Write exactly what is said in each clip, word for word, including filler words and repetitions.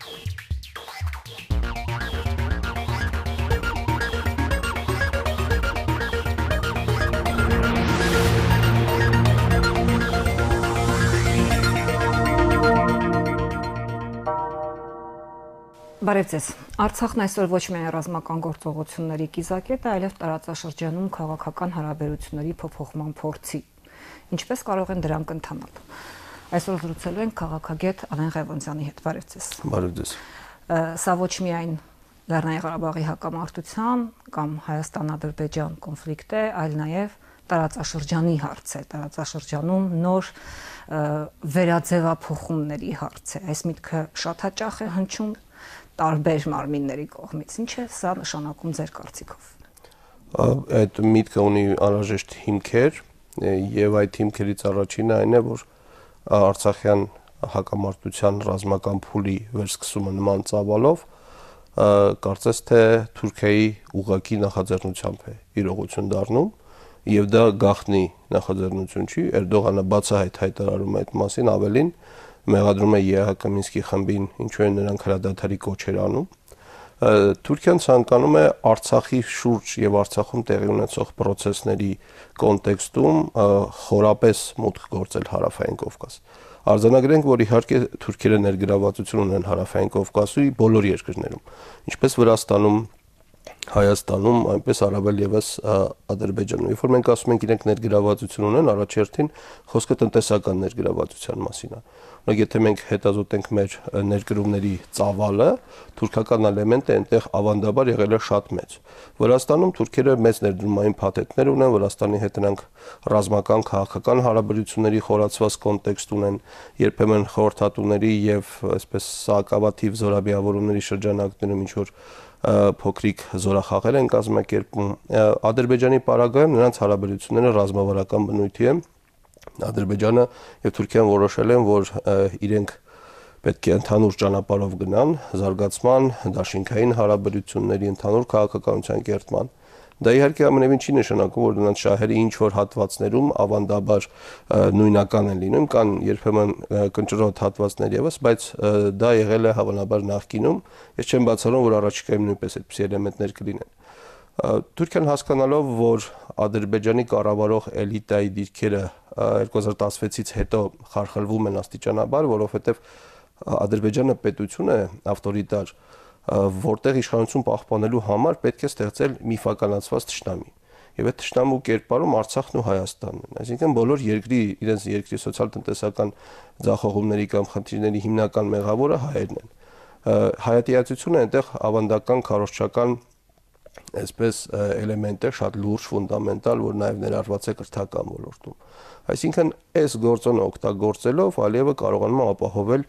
Բարև ձեզ։ Արցախն այսօր ոչ միայն ռազմական գործողությունների կիզակետ է, այլև տարածաշրջանում քաղաքական հարաբերությունների փոփոխման փորձի։ Ինչպես կարող են դրանք ընթանալ։ Այսօր զրուցելու ենք քաղաքագետ Ալեն Ղևոնդյանի հետ։ Բարև ձեզ։ Բարև ձեզ։ Սա ոչ միայն Լեռնային Ղարաբաղի հակամարտության կամ Հայաստան-Ադրբեջան կոնֆլիկտ է, այլ նաև տարածաշրջանի հարց է, տարածաշրջանում նոր վերաձևափոխումների հարց է։ Այս միտքը շատ հաճախ է հնչում տարբեր մարմինների կողմից։ Ինչ է սա նշանակում ձեր կարծիքով։ Այդ միտքը ունի անհրաժեշտ հիմքեր եւ այդ հիմքերից առաջինը այն է, որ Արցախյան հակամարտության ռազմական փուլի վերսկսումը նման ծավալով կարծես թե Թուրքիայի ուղղակի նախաձեռնությամբ է իրողություն դառնում եւ դա գաղտնի նախաձեռնություն չի, Էրդողանը բացահայտ հայտարարում է այդ մասին, ավելին մեղադրում է ԵԱՀԿ Մինսկի խմբին, ինչու են նրանք հրադադարի կոչեր անում։ Թուրքիան ցանկանում է Արցախի շուրջ եւ Արցախում տեղի ունեցող process-ների կոնտեքստում խորապես մուտք գործել Հարավային Կովկաս։ Արձանագրենք, որ իհարկե թուրքերը ներգրավվածություն ունեն Հարավային Կովկասի բոլոր երկրներում, ինչպես Վրաստանում, Հայաստանում, այնպես առավել եւս Ադրբեջանում։ Երբ որ մենք ասում ենք իրենք ներգրավվածություն ունեն, առաջերտին խոսքը տնտեսական ներգրավվածության մասին է։ Օրինակ, եթե մենք հետազոտենք մեր ներկրումների ծավալը, թուրքական էլեմենտը այնտեղ ավանդաբար եղել է շատ մեծ։ Վրաստանում թուրքերը մեծ ներդրումային փաթեթներ ունեն, Վրաստանի հետ նրանք ռազմական քաղաքական հարաբերությունների խորացված կոնտեքստ ունեն, երբեմն խորհրդատուների եւ այսպես սակավաթիվ զորաբիավորումների շրջանակներում ինչ որ փոքրիկ զորախաղեր են կազմակերպում։ Ադրբեջանի պարագայում նրանց հարաբերությունները ռազմավարական բնույթի են։ Ադրբեջանը եւ Թուրքիան որոշել են, որ իրենք պետք է ընդհանուր ճանապարհով գնան զարգացման, դաշինքային հարաբերությունների, ընդհանուր քաղաքականության կերտման։ Դա իհարկե ամենևին չի նշանակում, որ նրանց շահերը ինչ որ հատվածներում ավանդաբար նույնական են լինում, կան երբեմն կնճռոտ հատվածներ եւս, բայց դա եղել է հավանաբար նախկինում, ես չեմ բացառում, որ առաջիկայում նույնպես այդպիսի էլեմենտներ կլինեն։ Թուրքիան հասկանալով, որ Ադրբեջանի կառավարող էլիտայի դիրքերը երկու հազար տասնվեցից հետո խարխլվում են աստիճանաբար, որովհետև Ադրբեջանը պետություն է ավտորիտար, որտեղ իշխանություն պահպանելու համար պետք է ստեղծել միֆականացված թշնամի։ Եվ այդ թշնամու կերպարում Արցախն ու Հայաստանն են։ Այսինքն բոլոր երկրի իրենց երկրի սոցիալ-տնտեսական ձախողումների կամ խնդիրների հիմնական մեղավորը հայերն են։ Հայատյացությունը այնտեղ ավանդական քարոզչական այսպես էլեմենտ է, շատ լուրջ, ֆունդամենտալ, որ նաև ներառված է կրթական ոլորտում։ Այսինքն այս գործոնը օգտագործելով Ալիևը կարողանում է ապահովել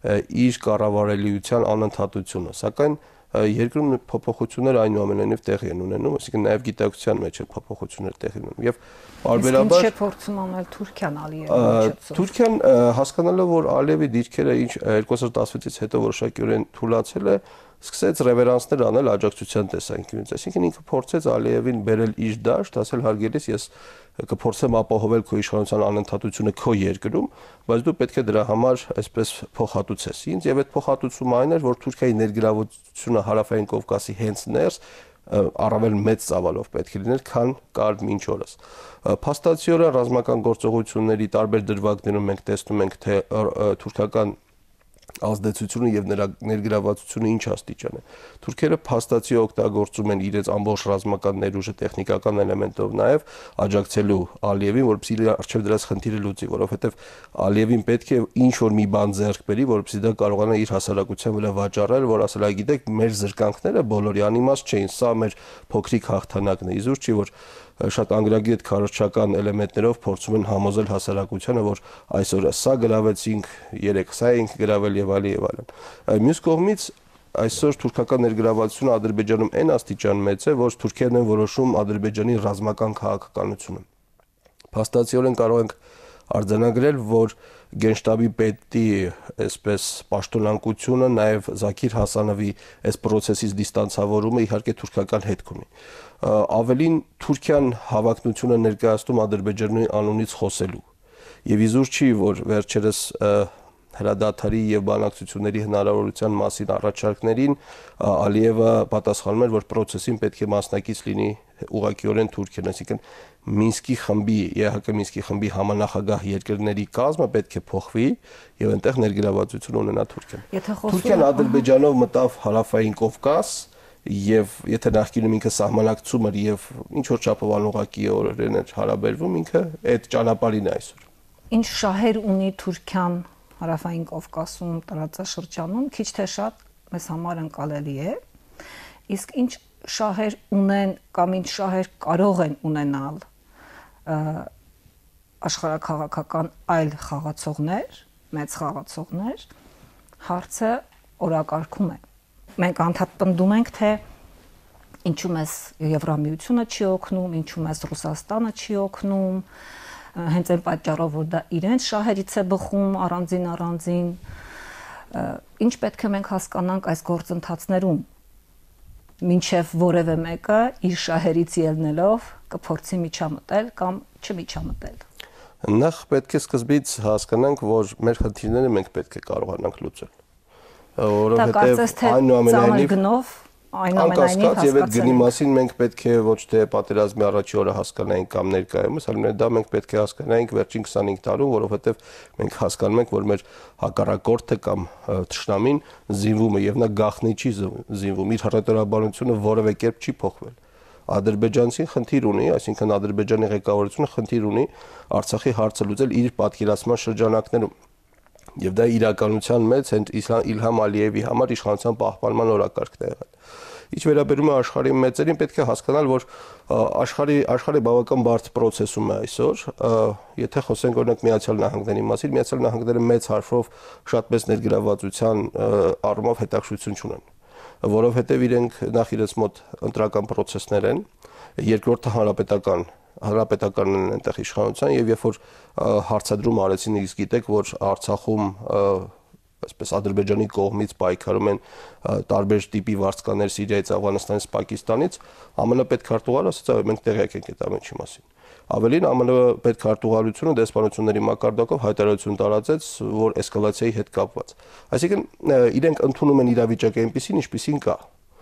իր կառավարելիության անընդհատությունը, սակայն երկրում փոփոխություններ այնուամենայնիվ տեղի են ունենում, այսինքն նաև գիտակցության մեջ է փոփոխություններ տեղի ունենում եւ բարբերաբար ինչ է փորձում անել Թուրքիան Ալիևի միջոցով։ Թուրքիան հասկանալով, որ Ալիևի դիրքերը ինչ երկու հազար տասնվեցից հետո որոշակիորեն թուլացել է, սկսեց ռևերանսներ անել աջակցության տեսանկյունից, այսինքն ինքը փորձեց Ալիևին բերել իր դաշտ, ասել հարգելիս ես կփորձեմ ապահովել քո իշխանության անընդհատությունը քո երկրում, բայց դու պետք է դրա համար այսպես փոխհատուցես ինձ, եւ այդ փոխհատուցումը այն էր, որ Թուրքիայի ներգրավությունը Հարավային Կովկասի հենց ներս առավել մեծ ծավալով պետք է լիներ, քան կար մինչ օրս։ Փաստացիորեն ռազմական գործողությունների տարբեր դրվագներում մենք տեսնում ենք, թե թուրքական ազդեցությունը եւ նրա ներգրավվածությունը ինչ աստիճան է։ Թուրքերը փաստացի օգտագործում են իրենց ամբողջ ռազմական ներուժը տեխնիկական էլեմենտով նաեւ աջակցելու Ալիևին, որպեսզի արժեվ դրած խնդիրը լուծի, որովհետեւ Ալիևին պետք է ինչ որ մի բան ձեռք բերի, որպեսզի դա կարողանա իր հասարակության վրա վաճառել, որ ասել, այ գիտեք, մեր զրկանքները բոլորի անիմաստ չէին, սա մեր փոքրիկ հաղթանակն է։ Իզուր չի, որ շատ անգրագետ քարոզչական էլեմենտներով փորձում են համոզել հասարակությանը, որ այսօր սա գրավեցինք, երեք սա ենք գրավել եւ այլ եւ այլն։ Մյուս կողմից այսօր թուրքական ներգրավվածությունը Ադրբեջանում այն աստիճան մեծ է, որ Թուրքիան է որոշում Ադրբեջանի ռազմական քաղաքականությունը։ Փաստացիորեն կարող ենք արձանագրել, որ Գենշտաբի պետի այսպես պաշտոնանկությունը, նաև Զաքիր Հասանովի այս process-ից դիստանցավորումը իհարկե թուրքական հետք ունի։ Ավելին Թուրքիան հավակնություն է ներկայացնում Ադրբեջանի անունից խոսելու։ Եվ իզուր չի, որ վերջերս հրադադարի եւ բանակցությունների հնարավորության մասին առաջարկներին Ալիևը պատասխանում էր, որ process-ին պետք է մասնակից լինի ուղղակիորեն Թուրքիան, այսինքն Մինսկի խմբի, ԵՀԿ Մինսկի խմբի համանախագահ երկրների կազմը պետք է փոխվի եւ այնտեղ ներգրավվածություն ունենա Թուրքիան։ Թուրքիան Ադրբեջանով մտավ հարավային Կովկաս եւ եթե նախկինում ինքը սահմանակցում էր եւ ինչ որ չափով անուղղակիորեն էր հարաբերվում, ինքը այդ ճանապարհին է այսօր։ Ինչ շահեր ունի Թուրքիան հարավային Կովկասում, տարածաշրջանում, քիչ թե շատ մեզ համար ընկալելի է, իսկ ինչ շահեր ունեն կամ ինչ շահեր կարող են ունենալ աշխարհաքաղաքական այլ խաղացողներ, մեծ խաղացողներ, հարցը օրակարգում է։ Մենք անդադ պնդում ենք, թե ինչու մեզ Եվրամիությունը չի օգնում, ինչու մեզ Ռուսաստանը չի օգնում, հենց այն պատճառով, որ դա իրենց շահերից է բխում առանձին առանձին, ինչ պետք է մենք հասկանանք այս գործընթացներում, մինչև որևէ մեկը իր շահերից ելնելով կփորձի միջամտել կամ չմիջամտել։ Նախ պետք է սկզբից հասկանանք, որ մեր խնդիրները մենք պետք է կարողանանք լուծել, որովհետև այնուամենայնիվ անկասկած եւ այդ գնի մասին մենք պետք է ոչ թե պատերազմի առաջի օրը հասկանայինք կամ ներկայումս, այլ դա մենք պետք է հասկանայինք վերջին քսանհինգ տարում, որովհետեւ մենք հասկանում ենք, որ մեր հակառակորդը կամ թշնամին զինվում է եւ նա գաղտնի չի զինվում, իր հռետորաբանությունը որևէ կերպ չի փոխվել։ Ադրբեջանցին խնդիր ունի, այսինքն Ադրբեջանի ղեկավարությունը խնդիր ունի Արցախի հարցը լուծել իր պատկերացման շրջանակներում։ Եվ դա իրականության մեջ հենց Իլհամ Ալիևի համար իշխանության պահպանման օրակարգն է եղել։ Ինչ վերաբերում է աշխարհի մեծերին, պետք է հասկանալ, որ աշխարհի աշխարհը բավական բարդ process-ում է այսօր, եթե խոսենք օրինակ Միացյալ Նահանգների մասին, Միացյալ Նահանգները մեծ հարցով շատ մեծ ներգրավվածության առումով հետաքրքրություն չունեն, որովհետև իրենք նախ իրենց մոտ ընտրական process-ներ են, երկրորդը հանրապետական հանրապետականն են այնտեղ իշխանության եւ երբ որ հարցադրում արեցին, իսկ գիտեք, որ Արցախում այսպես Ադրբեջանի կողմից պայքարում են տարբեր տիպի վարձկաներ Սիրիայից, Աֆղանստանից, Պակիստանից, ԱՄՆ պետքարտուղարը ասաց, այո, մենք տեղյակ ենք այդ ամենի մասին։ Ավելին ԱՄՆ պետքարտուղարությունը դեսպանությունների մակարդակով հայտարարություն տարածեց, որ էսկալացիայի հետ կապված։ Այսինքն իրենք ընդունում են իրավիճակը այնպեսին, ինչպեսին կա։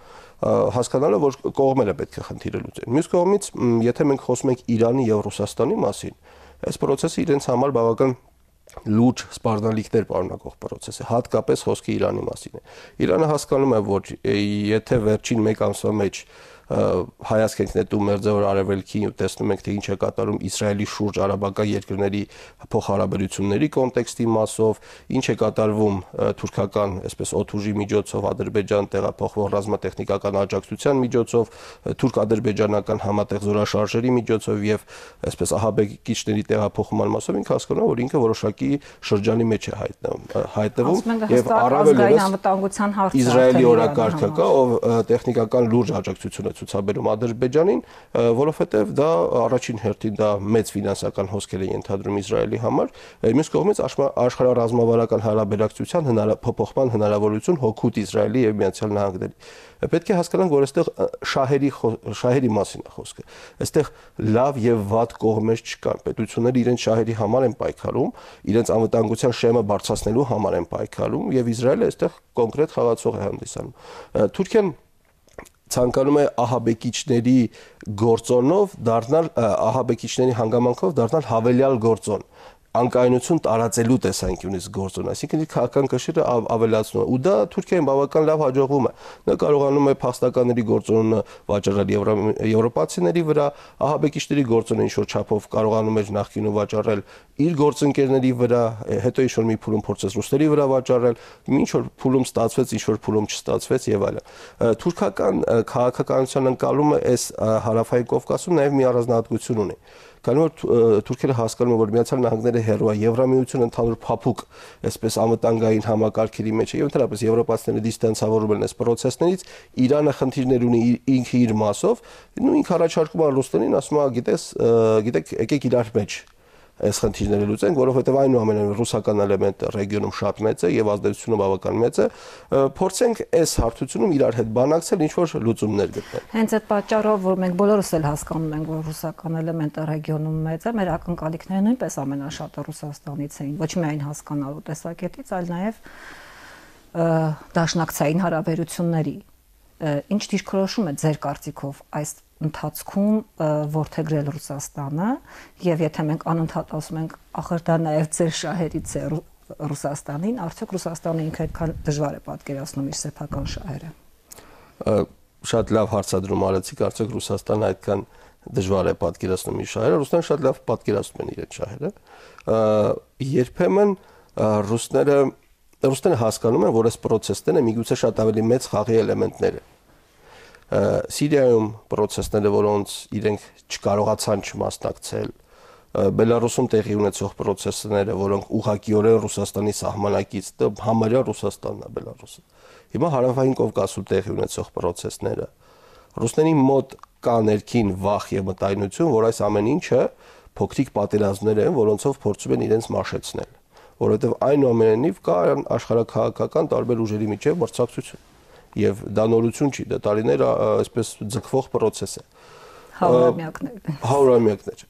Հասկանալը, որ կողմերը պետք է խնդիրը լուծեն։ Մյուս կողմից, եթե մենք խոսում ենք Իրանի եւ Ռուսաստանի մասին, այս process-ը իրենց համար բավական լուրջ սպառնալիքներ պարունակող process է, հատկապես խոսքը Իրանի մասին է։ Իրանը հասկանում է, որ եթե վերջին մեկ ամսվա մեջ հայացք ենք նետում Մերձավոր Արևելքին ու տեսնում ենք, թե ինչ է կատարում Իսրայելի շուրջ արաբական երկրների փոխհարաբերությունների կոնտեքստի մասով, ինչ է կատարվում թուրքական, այսպես օդուժի միջոցով Ադրբեջան տեղափոխվող ռազմատեխնիկական աջակցության միջոցով, թուրք-ադրբեջանական համատեղ զորաշարժերի միջոցով եւ այսպես ահաբեկիչների տեղափոխման մասով, ինքը հասկանում է, որ ինքը որոշակի շրջանի մեջ է հայտնվում, հայտնվում եւ առավել ևս Իսրայելի օրակարգը կա, ով տեխնիկական լուրջ աջակցություն ցուցաբերում Ադրբեջանին, որովհետև դա առաջին հերթին դա մեծ ֆինանսական հոսքեր է ենթադրում Իսրայելի համար, մյուս կողմից աշխարհառազմավարական հարաբերակցության փոփոխման հնարավորություն հօգուտ Իսրայելի եւ Միացյալ Նահանգների։ Պետք է հասկանանք, որ այստեղ շահերի շահերի մասին է խոսքը։ Այստեղ լավ եւ վատ կողմեր չկան։ Պետությունները իրենց շահերի համար են պայքարում, իրենց անվտանգության շեմը բարձրացնելու համար են պայքարում եւ Իսրայելը այստեղ կոնկրետ խաղացող է հանդիսանում։ Թուրքիան ցանկանում է ահաբեկիչների գործոնով դառնալ ահաբեկիչների հանգամանքով դառնալ հավելյալ գործոն, անկայունություն տարածելու տեսանկյունից գործոն, այսինքն իր քաղաքական կշիռը ավելացնում է, ու դա Թուրքիային բավական լավ հաջողվում է։ Նա կարողանում է փախստականների գործոնը վաճառել եվրոպացիների վրա, ահաբեկիչների գործոնը ինչ որ չափով կարողանում էր նախկինում վաճառել իր գործընկերների վրա, հետո ինչ որ մի փուլում փորձեց ռուսների վրա վաճառել, ինչ որ փուլում ստացվեց, ինչ որ փուլում չստացվեց եւ այլն։ Թուրքական քաղաքականության ընկալումը այս հարավային Կովկասում նաեւ մի առանձնահատկություն ունի։ Քանի որ թուրքերը հասկանում են, որ Միացյալ Նահանգները հեռու է, Եվրամիությունը ընդհանուր փափուկ, այսպես անվտանգային համակարգերի մեջ է, եւ ընդհանրապես եվրոպացիները դիստանցավորում են այս process-ներից, Իրանը խնդիրներ ունի ինքը իր մասով, ու ինքը առաջարկում է Ռուսաստանին, ասում է, գիտես, գիտեք, եկեք իրար մեջ այս խնդիրները լուծենք, որովհետև այնուամենայնիվ ռուսական էլեմենտը ռեգիոնում շատ մեծ է եւ ազդեցությունը բավական մեծ է, փորձենք այս հարթությունում իրար հետ բանակցել, ինչ որ լուծումներ գտնել։ Հենց այդ պատճառով, որ մենք բոլորս էլ հասկանում ենք, որ ռուսական էլեմենտը ռեգիոնում մեծ է, մեր ակնկալիքները նույնպես ամենաշատը Ռուսաստանից էին, ոչ միայն հասկանալու տեսակետից, այլ նաեւ դաշնակցային հարաբերությունների։ Ինչ դիրքորոշում է ձեր կարծիքով այս ընթացքում որդեգրել Ռուսաստանը եւ եթե մենք անընդհատ ասում ենք ախր դա նաեւ ձեր շահերից է Ռուսաստանին, արդյոք Ռուսաստանը ինքը այդքան դժվար է պատկերացնում իր սեփական շահերը։ Շատ լավ հարցադրում արեցիք, արդյոք Ռուսաստանը այդքան դժվար է պատկերացնում իր շահերը, Ռուսաստանը շատ լավ պատկերացնում են իրենց շահերը։ Երբեմն ռուսները ռուսները հասկանում են, որ այս process-ները միգուցե շատ ավելի մեծ խաղի էլեմենտներ են։ Սիրիայում process-ները, որոնց իրենք չկարողացան չմասնակցել, Բելարուսում տեղի ունեցող process-ները, որոնք ուղղակիորեն Ռուսաստանի սահմանակից, համարյա Ռուսաստանն է Բելարուսը։ Հիմա հարավային Կովկասում տեղի ունեցող process-ները, ռուսների մոտ կա ներքին վախ եւ մտայնություն, որ այս ամեն ինչը փոքրիկ պատերազմներ են, որոնցով փորձում են իրենց մաշեցնել, որովհետեւ այնուամենայնիվ կա աշխարհաքաղաքական տարբեր ուժերի միջև մրցակցություն։ Եվ դա նորություն չի, դա տարիներ այսպես ձգվող process է։ Հարյուրամյակներ։ Հարյուրամյակներ։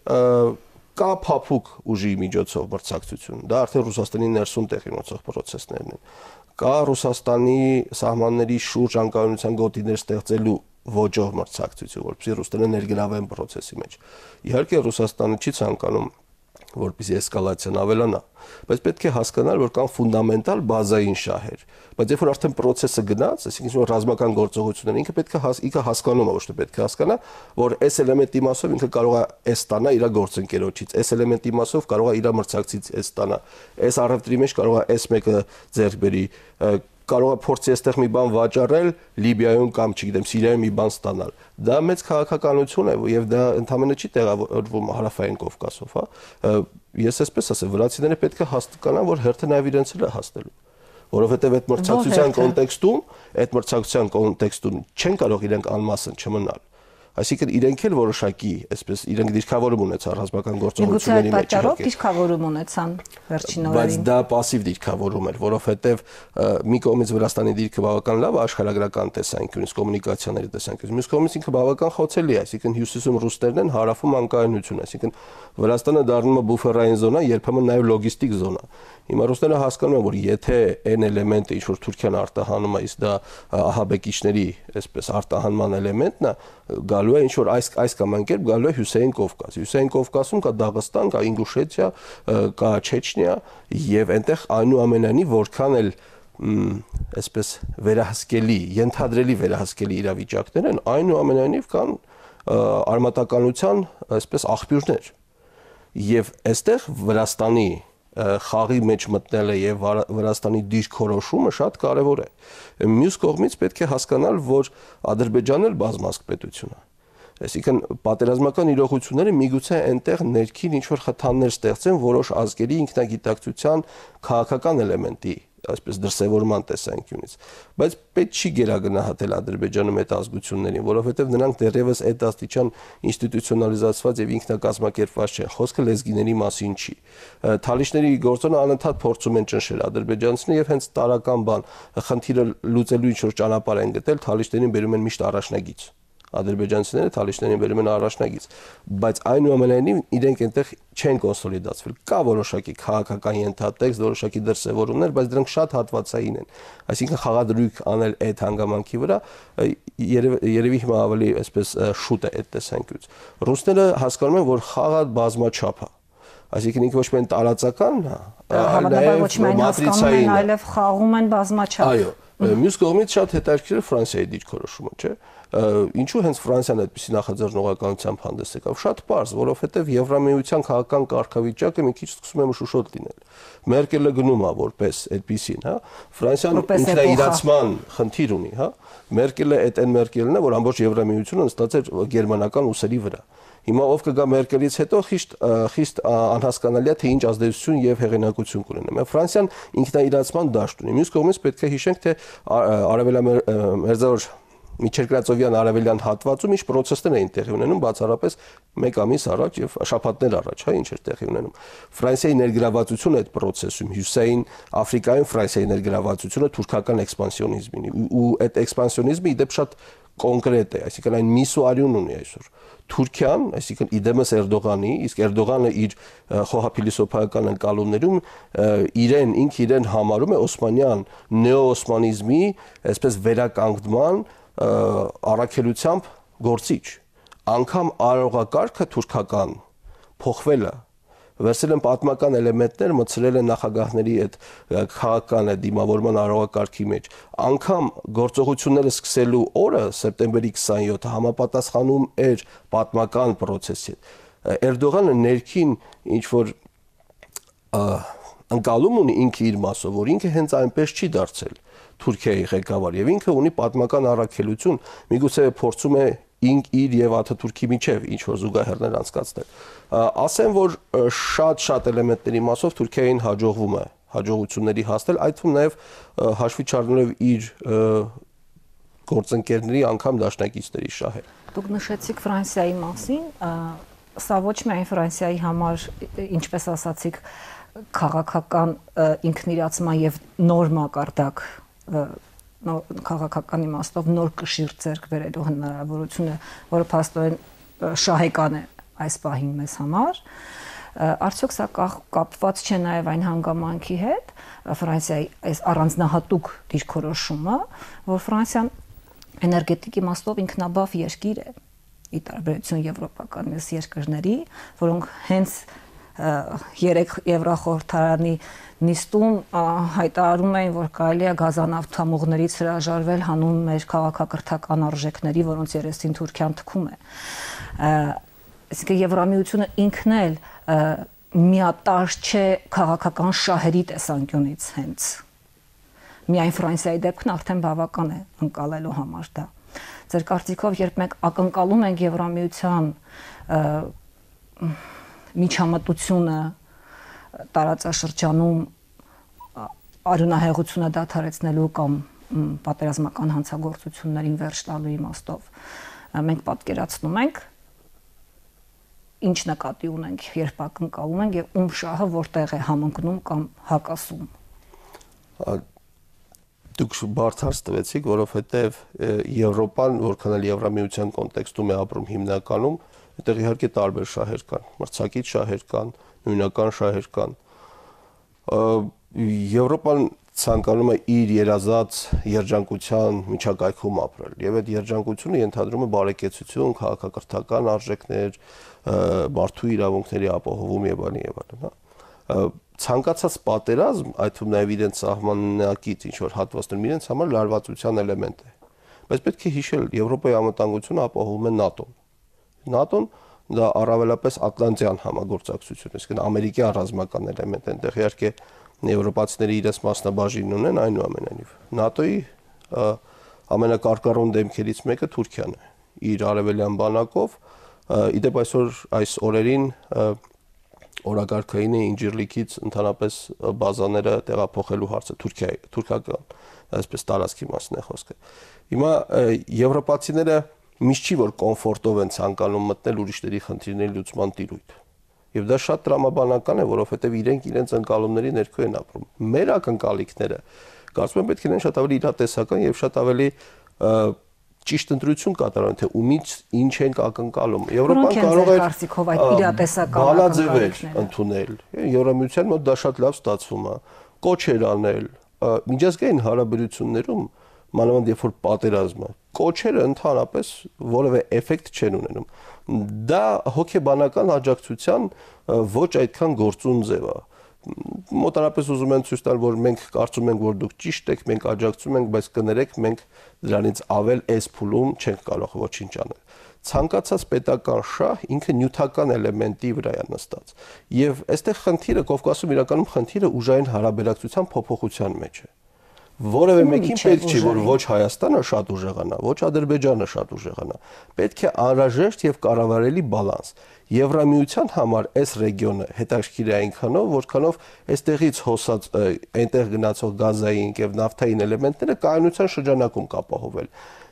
Կա փափուկ ուժի միջոցով մրցակցություն, դա արդեն Ռուսաստանի ներսում տեղի ունեցող process-ներն են։ Կա Ռուսաստանի սահմանների շուրջ անկայունության գոտիներ ստեղծելու ոճով մրցակցություն, որպեսզի ռուսները ներգրավեն process-ի մեջ։ Իհարկե Ռուսաստանը չի ցանկանում որպեսզի էսկալացիան ավելանա, բայց պետք է հասկանալ, որ կան ֆունդամենտալ բազային շահեր, բայց երբ որ արդեն process-ը գնաց, այսինքն ռազմական գործողությունները ինքը պետք է ինքը հասկանում է, ոչ թե պետք է հասկանա, որ այս էլեմենտի մասով ինքը կարող է այս տանա իր գործընկերոջից, այս էլեմենտի մասով կարող է իր մրցակցից այս տանա, այս առևտրի մեջ կարող է այս մեկը ձեռք բերի, կարող է փորձի այստեղ մի բան վաճառել Լիբիայում կամ չգիտեմ Սիրիայում մի բան ստանալ։ Դա մեծ քաղաքականություն է եւ դա ընդհանրապես չի տեղավորվում հարավային Կովկասով, հա։ Ես այսպես ասեմ, վրացիները պետք է հասկանան, որ հերթը նաեւ իրենց էլ է հասնելու, որովհետեւ այդ մրցակցության կոնտեքստում, այդ մրցակցության կոնտեքստում չեն կարող իրենք անմասն չմնալ։ Այսինքն իրենք էլ որոշակի, այսպես իրենք դիրքավորում ունեցան ռազմական գործողությունների մեջ։ Պատճառով դիրքավորում ունեցան վերջին օրերին։ Բայց դա пассив դիրքավորում էր, որովհետև մի կողմից Վրաստանի դիրքը բավական լավ է աշխարհագրական տեսանկյունից, կոմունիկացիաների տեսանկյունից, մյուս կողմից ինքը բավական խոցելի է, այսինքն հյուսիսում ռուսներն են, հարավում անկայունություն, այսինքն Վրաստանը դառնում է բուֆերային զոնա, երբեմն նաև լոգիստիկ զոնա։ Հիմա ռուսները հասկանում են, որ եթե այն էլեմենտը, ինչ որ Թուրքիան արտահանում է, իսկ դա ահաբեկիչների, այսպես արտահանման էլեմենտն է, գալու է ինչ որ այս այս կամ այն կերպ գալու է Հյուսեյն Կովկաս։ Հյուսեյն Կովկասում կա Դաղստան, կա Ինգուշետիա, կա Չեչնիա եւ այնտեղ այնուամենայնիվ որքան էլ այսպես վերահսկելի, ենթադրելի վերահսկելի իրավիճակներ են, այնուամենայնիվ կան արմատականության այսպես աղբյուրներ։ Եվ այստեղ Վրաստանի խաղի մեջ մտնելը եւ Վրաստանի դիրքորոշումը շատ կարեւոր է։ Մյուս կողմից պետք է հասկանալ, որ Ադրբեջանն էլ բազմազգ պետություն է։ Այսինքն պատերազմական իրողությունները միգուցե այնտեղ ներքին ինչ որ խթաններ ստեղծեն որոշ ազգերի ինքնագիտակցության քաղաքական էլեմենտի, այսպես դրսևորման տեսանկյունից, բայց պետք չի գերագնահատել Ադրբեջանում այդ ազգություններին, որովհետև նրանք դեռևս այդ աստիճան ինստիտուցիոնալիզացված եւ ինքնակազմակերպված չեն, խոսքը լեզգիների մասին չի։ Թալիշների գործոնը անընդհատ փորձում են ճնշել ադրբեջանցիները եւ հենց տարական բան, խնդիրը լուծելու ինչ որ ճանապարհ են գտել, թալիշներին բերում են միշտ առաջնագիծ։ Ադրբեջանցիները թալիշներին բերում են առաջնագիծ, բայց այնուամենայնիվ իրենք այնտեղ չեն կոնսոլիդացվել։ Կա որոշակի քաղաքական ենթատեքստ, որոշակի դրսևորումներ, բայց դրանք շատ հատվածային են։ Այսինքն խաղադրույք անել այդ հանգամանքի վրա երևի հիմա ավելի այսպես շուտ է այդ տեսանկյունից։ Ռուսները հասկանում են, որ խաղը բազմաչափ է։ Այսինքն ինքը ոչ միայն տարածական, այլ նաև մատրիցային, այլև խաղում են բազմաչափ։ Այո, մյուս կողմից շատ հետաքրքիր է Ֆրանսիայի դիրքորոշումը, չէ՞։ Ինչու հենց Ֆրանսիան այդպիսի նախաձեռնողականությամբ հանդես եկավ։ Շատ պարզ, որովհետև Եվրամիության քաղաքական կարգավիճակը մի քիչ սկսում է մշուշոտ լինել։ Մերկելը գնում է որպես այդպիսին, հա։ Ֆրանսիան ինքնաիրացման խնդիր ունի, հա։ Մերկելը այդ այն Մերկելն է, որ ամբողջ Եվրամիությունը նստած էր գերմանական ուսերի վրա։ Հիմա ով կգա Մերկելից հետո խիստ խիստ անհասկանալի է թե ինչ ազդեցություն եւ հեղինակություն կունենա։ Ֆրանսիան ինքնաիրացման դաշտ ունի։ Մյուս կողմից պետք է հիշենք, թե Արևելամերձավոր միջերկրածովյան արևելյան հատվածում ինչ process-ներ էին տեղի ունենում բացառապես մեկ ամիս առաջ եւ շաբաթներ առաջ, հա, ինչ էր տեղի ունենում։ Ֆրանսիայի ներգրավվածությունը այդ process-ում, Հյուսային Աֆրիկայում Ֆրանսիայի ներգրավվածությունը թուրքական էքսպանսիոնիզմին ու այդ էքսպանսիոնիզմը իդեպ շատ կոնկրետ է, այսինքն այն միս ու արյուն ունի այսօր։ Թուրքիան, այսինքն իդեմս Էրդողանի, իսկ Էրդողանը իր խոհափիլիսոփայական ընկալումներում իրեն ինք իրեն համարում է օսմանյան նեոօսմանիզմի, այսպես վերականգնման առաքելությամբ գործիչ։ Անկամ արարողակարգը թուրքական փոխվել է, վերցրել են պատմական էլեմենտներ, մտցրել են նախագահների այդ քաղաքական դիմավորման արարողակարգի մեջ։ Անկամ գործողությունները սկսելու օրը սեպտեմբերի քսանյոթը համապատասխանում էր պատմական process-ի։ Էրդողանը ներքին ինչ որ ընկալում ունի ինքը իր մասով, որ ինքը հենց այնպես չի դարձել Թուրքիայի ղեկավար եւ ինքը ունի պատմական առաքելություն, միգուցե փորձում է իր եւ Աթաթուրքի միջև ինչ որ զուգահեռներ անցկացնել։ Ասեմ, որ շատ-շատ էլեմենտների մասով Թուրքիային հաջողվում է հաջողությունների հասնել, այդ թվում նաեւ հաշվի չառնելով իր գործընկերների անգամ դաշնակիցների շահեր։ Դուք նշեցիք Ֆրանսիայի մասին, սա ոչ միայն Ֆրանսիայի համար, ինչպես ասացիք, քաղաքական ինքնիրացման եւ նոր մակարդակ քաղաքական իմաստով նոր կշիռ ձեռք բերելու հնարավորությունը, որը փաստորեն շահեկան է այս պահին մեզ համար, արդյոք սա կապված չէ նաև այն հանգամանքի հետ, Ֆրանսիայի այս առանձնահատուկ դիրքորոշումը, որ Ֆրանսիան էներգետիկ իմաստով ինքնաբավ երկիր է, ի տարբերություն եվրոպական մյուս երկրների, որոնք հենց երեք Եվրախորհրդարանի նիստում հայտարարում էին, որ կարելի է գազանավթամուղներից հրաժարվել հանուն մեր քաղաքակրթական արժեքների, որոնց երեսին Թուրքիան թքում է։ Այսինքն Եվրամիությունը ինքն էլ միատարր չէ քաղաքական շահերի տեսանկյունից հենց։ Միայն Ֆրանսիայի դեպքն արդեն բավական է ընկալելու համար դա։ Ձեր կարծիքով, երբ մենք ակնկալում ենք Եվրամիության միջամտությունը տարածաշրջանում արյունահեղությունը դադարեցնելու կամ պատերազմական հանցագործություններին վերջ տալու իմաստով, մենք պատկերացնում ենք ինչ նկատի ունենք, երբ ակնկալում ենք եւ ում շահը որտեղ է համընկնում կամ հակասում։ Դուք բարձր տվեցիք, որովհետեւ Եվրոպան, որքան էլ Եվրամիության կոնտեքստում է ապրում հիմնականում, այդտեղ իհարկե տարբեր շահեր կան, մրցակից շահեր կան, նույնական շահեր կան։ Եվրոպան ցանկանում է իր երազած երջանկության միջակայքում ապրել, եւ այդ երջանկությունը ենթադրում է բարեկեցություն, քաղաքակրթական արժեքներ, մարդու իրավունքների ապահովում եւ այլն եւ այլն, հա։ Ցանկացած պատերազմ, այդ թվում նաեւ իրենց սահմանակից ինչ որ հատվածներում իրենց համար լարվածության էլեմենտ է։ Բայց պետք է հիշել, Եվրոպայի անվտանգությունը ապահովում է ՆԱՏՕ-ն։ ՆԱՏՕ-ն դա առավելապես ատլանտյան համագործակցություն, իսկ ամերիկյան ռազմական էլեմենտ են, այնտեղ իհարկե եվրոպացիները իրենց մասնաբաժին ունեն, այնուամենայնիվ ՆԱՏՕ-ի ամենակարկառուն դեմքերից մեկը Թուրքիան է, իր արևելյան բանակով, իդեպ այսօր այս օրերին օրակարգային է Ինջիրլիկից ընդհանրապես բազաները տեղափոխելու հարցը Թուրքիայի, թուրքական, այսպես տարածքի մասն է խոսքը։ Հիմա եվրոպացիները միշտ չի որ կոմֆորտով են ցանկանում մտնել ուրիշների խնդիրների լուծման տիրույթ։ Եվ դա շատ տրամաբանական է, որովհետև իրենք իրենց ընկալումների ներքո են ապրում։ Մեր ակնկալիքները կարծում եմ պետք է լինեն շատ ավելի իրատեսական եւ շատ ավելի ճիշտ ընտրություն կատարեն, թե ումից ինչ ենք ակնկալում։ Եվրոպան կարող է կարծիքով այդ իրատեսական բանաձևեր ընդունել։ Եվրամիության մոտ դա շատ լավ ստացվում է։ Կոչեր անել, միջազգային հարաբերություններում մանավանդ երբ որ պատերազմը կոչերը ընդհանրապես որևէ էֆեկտ չեն ունենում։ Դա հոգեբանական աջակցության ոչ այդքան գործուն ձև է։ Մոտարապես ուզում են ցույց տալ, որ մենք կարծում ենք, որ դուք ճիշտ եք, մենք աջակցում ենք, բայց կներեք, մենք դրանից ավել էս փուլում չենք կարող ոչինչ անել։ Ցանկացած պետական շահ ինքը նյութական էլեմենտի վրա է նստած։ Եվ այստեղ խնդիրը Կովկասում իրականում խնդիրը ուժային հարաբերակցության փոփոխության մեջ է։ Որևէ մեկին պետք չի, որ ոչ Հայաստանը շատ ուժեղանա, ոչ Ադրբեջանը շատ ուժեղանա։ Պետք է անհրաժեշտ եւ կառավարելի բալանս։ Եվրամիության համար այս ռեգիոնը հետաքրքիր է այնքանով, որքանով այստեղից հոսած այնտեղ գնացող գազային եւ նավթային էլեմենտները կայունության շրջանակում կապահովել։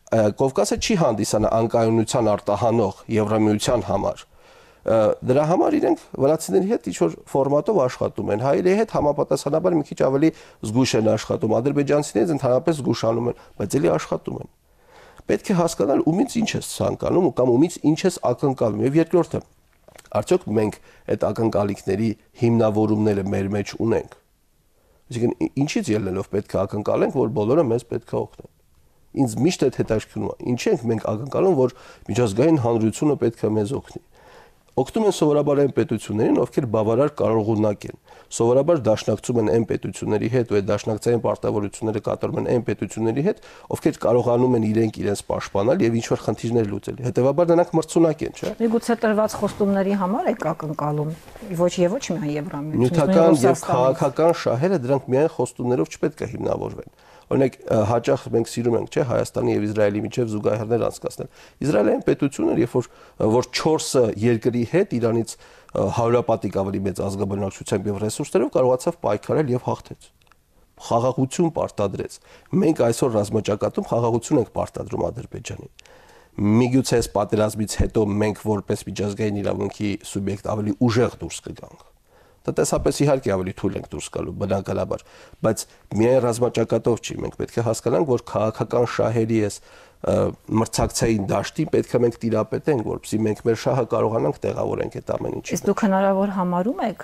Կովկասը չի հանդիսանա անկայունության արտահանող Եվրամիության համար։ Դրա համար իրենք վրացիների հետ ինչ-որ ֆորմատով աշխատում են, հայերի հետ համապատասխանաբար մի քիչ ավելի զգուշ են աշխատում, ադրբեջանցիներից ընդհանրապես զգուշանում են, բայց էլի աշխատում են։ Պետք է հասկանալ ումից ինչ ես ցանկանում կամ ումից ինչ ես ակնկալում։ Եվ երկրորդը, արդյոք մենք այդ ակնկալիքների հիմնավորումները մեր մեջ ունենք։ Այսինքն ինչից ելնելով պետք է ակնկալենք, որ բոլորը մեզ պետք է օգնեն։ Ինձ միշտ այդ հետաքրքրում է։ Ինչ ենք մենք ակնկալում, որ միջազգային հանրությունը պետք է մեզ օգնի։ Օգնում են սովորաբար այն պետություններին, ովքեր բավարար կարողունակ են։ Սովորաբար դաշնակցում են այն պետությունների հետ, ու այդ դաշնակցային պարտավորությունները կատարում են այն պետությունների հետ, ովքեր կարողանում են իրենք իրենց պաշտպանել եւ ինչ-որ խնդիրներ լուծել։ Հետեւաբար նրանք մրցունակ են, չէ՞։ Միգուցե տրված խոստումների համար եք ակնկալում, ոչ եւ ոչ միայն Եվրամիությունից։ Նյութական եւ քաղաքական շահերը դրանք միայն խոստումներով չպետք է հիմնավորվեն։ Օրինակ հաճախ մենք սիրում ենք, չէ, Հայաստանի եւ Իսրայելի միջև զուգահեռներ անցկացնել։ Իսրայելային պետությունն էր, երբ որ որ չորսը երկրի հետ Իրանից հարյուրապատիկ ավելի մեծ ազգաբնակչությամբ եւ ռեսուրսներով կարողացավ պայքարել եւ հաղթեց։ Խաղաղություն պարտադրեց։ Մենք այսօր ռազմաճակատում խաղաղություն ենք պարտադրում Ադրբեջանին։ Միգուցե այս պատերազմից հետո մենք որպես միջազգային իրավունքի սուբյեկտ ավելի ուժեղ դուրս կգանք։ Տնտեսապես իհարկե ավելի թույլ ենք դուրս գալու բնականաբար, բայց միայն ռազմաճակատով չի, մենք պետք է հասկանանք, որ քաղաքական շահերի էս մրցակցային դաշտին պետք է մենք տիրապետենք, որպեսզի մենք մեր շահը կարողանանք տեղավորենք այդ ամեն ինչի։ Իսկ դուք հնարավոր համարում եք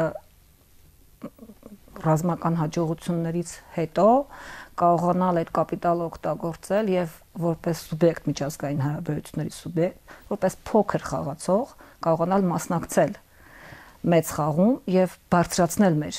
ռազմական հաջողություններից հետո կարողանալ այդ կապիտալը օգտագործել եւ որպես սուբյեկտ միջազգային հարաբերությունների սուբյեկտ, որպես փոքր խաղացող կարողանալ մասնակցել մեծ խաղում եւ բարձրացնել մեր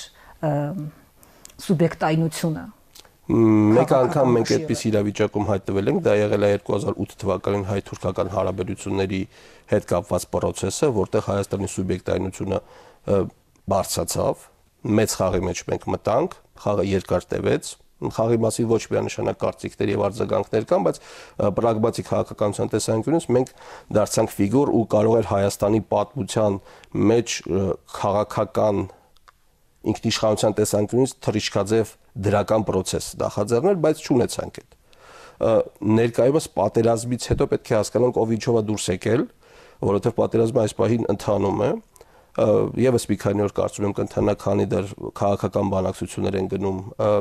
սուբյեկտայնությունը։ Մեկ անգամ մենք այդպես իրավիճակում հայտնվել ենք, դա եղել է երկու հազար ութ թվականին հայ-թուրքական հարաբերությունների հետ կապված process-ը, որտեղ Հայաստանի սուբյեկտայնությունը բարձրացավ, մեծ խաղի մեջ մենք մտանք, խաղը երկար տևեց, խաղի մասին ոչ միանշանակ կարծիքներ եւ արձագանքներ կան, բայց պրագմատիկ քաղաքականության տեսանկյունից մենք դարձանք ֆիգուր ու կարող էր Հայաստանի պատմության մեջ քաղաքական ինքնիշխանության տեսանկյունից թռիչքաձև դրական process նախաձեռնել, բայց չունեցանք այդ։ Ներկայումս պատերազմից հետո պետք է հասկանանք ով ինչով է դուրս եկել, որովհետեւ պատերազմը այս պահին ընթանում է։ Եվս մի քանի օր կարծում եմ կընթանա, քանի դեռ քաղաքական բանակցություններ են գնում